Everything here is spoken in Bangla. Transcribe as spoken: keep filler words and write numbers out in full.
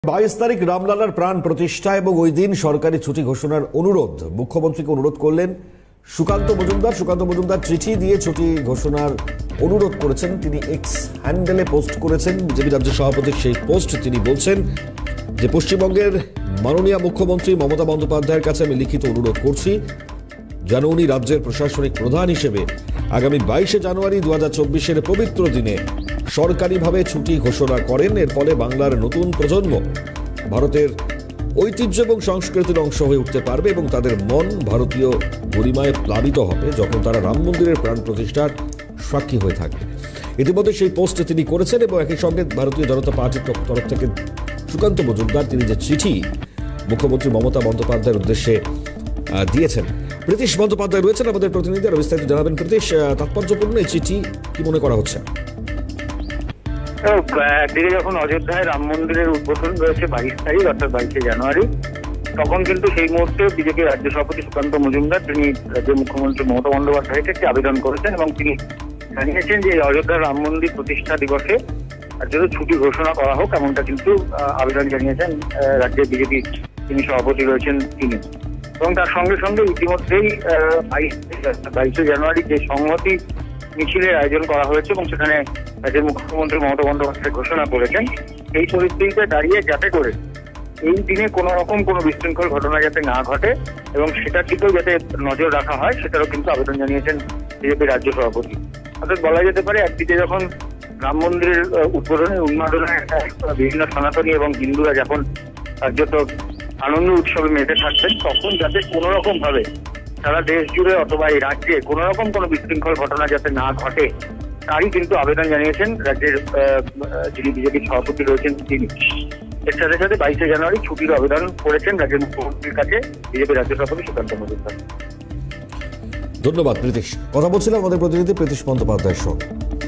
বাইশ তারিখ রামলালার প্রাণ প্রতিষ্ঠা এবং ওই দিন সরকারি ছুটি ঘোষণার অনুরোধ মুখ্যমন্ত্রীকে অনুরোধ করলেন সুকান্ত মজুমদার। সুকান্ত মজুমদার চিঠি দিয়ে ছুটি ঘোষণার অনুরোধ করেছেন। তিনি এক্স হ্যান্ডেলে পোস্ট করেছেন বিজেপি রাজ্য সভাপতির সেই পোস্ট। তিনি বলছেন যে পশ্চিমবঙ্গের মাননীয় মুখ্যমন্ত্রী মমতা বন্দ্যোপাধ্যায়ের কাছে আমি লিখিত অনুরোধ করছি যেন উনি রাজ্যের প্রশাসনিক প্রধান হিসেবে আগামী বাইশে জানুয়ারি দু হাজার চব্বিশের পবিত্র দিনে সরকারিভাবে ছুটি ঘোষণা করেন। এর ফলে বাংলার নতুন প্রজন্ম ভারতের ঐতিহ্য এবং সংস্কৃতির অংশ হয়ে উঠতে পারবে এবং তাদের মন ভারতীয় গরিমায় প্লাবিত হবে যখন তারা রাম মন্দিরের প্রাণ প্রতিষ্ঠার সাক্ষী হয়ে থাকবে। ইতিমধ্যে সেই পোস্টে তিনি করেছেন এবং একই সঙ্গে ভারতীয় জনতা পার্টির তরফ থেকে সুকান্ত মজুমদার তিনি যে চিঠি মুখ্যমন্ত্রী মমতা বন্দ্যোপাধ্যায়ের উদ্দেশ্যে দিয়েছেন। প্রীতিশ বন্দ্যোপাধ্যায় রয়েছেন আমাদের প্রতিনিধি, আর বিস্তারিত জানাবেন। প্রীতিশ, তাৎপর্যপূর্ণ এই চিঠি কি মনে করা হচ্ছে? একদিকে যখন অযোধ্যায় রাম মন্দিরের উদ্বোধন রয়েছে বাইশ তারিখ অর্থাৎ বাইশে জানুয়ারি, তখন কিন্তু সেই মুহূর্তে বিজেপি রাজ্য সভাপতি সুকান্ত মজুমদার তিনি রাজ্যের মুখ্যমন্ত্রী মমতা বন্দ্যোপাধ্যায়কে একটি আবেদন করেছেন এবং তিনি জানিয়েছেন যে অযোধ্যার রাম মন্দির প্রতিষ্ঠা দিবসে রাজ্যে ছুটি ঘোষণা করা হোক, এমনটা কিন্তু আবেদন জানিয়েছেন রাজ্যের বিজেপি তিনি সভাপতি রয়েছেন তিনি। এবং তার সঙ্গে সঙ্গে ইতিমধ্যেই বাইশে জানুয়ারি যে সংহতি মিছিলের আয়োজন করা হয়েছে এবং সেখানে রাজ্যের মুখ্যমন্ত্রী মমতা বন্দ্যোপাধ্যায় ঘোষণা করেছেন, এই পরিস্থিতিতে দাঁড়িয়ে যাতে করে এই দিনে কোনো রকম কোনো বিশৃঙ্খল ঘটনা যাতে না ঘটে এবং সেটার দিকেও যাতে নজর রাখা হয় সেটারও কিন্তু আবেদন জানিয়েছেন বিজেপি রাজ্য সভাপতি। অর্থাৎ বলা যেতে পারে একদিকে যখন রাম মন্দিরের উদ্বোধনের উন্মাদনায় বিভিন্ন সনাতনী এবং হিন্দুরা যখন রাজ্যত আনন্দ উৎসবে মেতে থাকবেন, তখন যাতে কোনো রকম ভাবে সারা দেশ জুড়ে অথবা এই রাজ্যে কোনো রকম কোনো বিশৃঙ্খল ঘটনা যাতে না ঘটে তারই কিন্তু আবেদন জানিয়েছেন রাজ্যের যিনি বিজেপির সভাপতি রয়েছেন তিনি। এর সাথে সাথে বাইশে জানুয়ারি ছুটির আবেদন করেছেন রাজ্যের মুখ্যমন্ত্রীর কাছে বিজেপি রাজ্য সভাপতি সুকান্ত মজুমদার। ধন্যবাদ প্রীতিশ। কথা বলছিলাম আমাদের প্রতিনিধি প্রীতিশ বন্দ্যোপাধ্যায়ের সঙ্গে।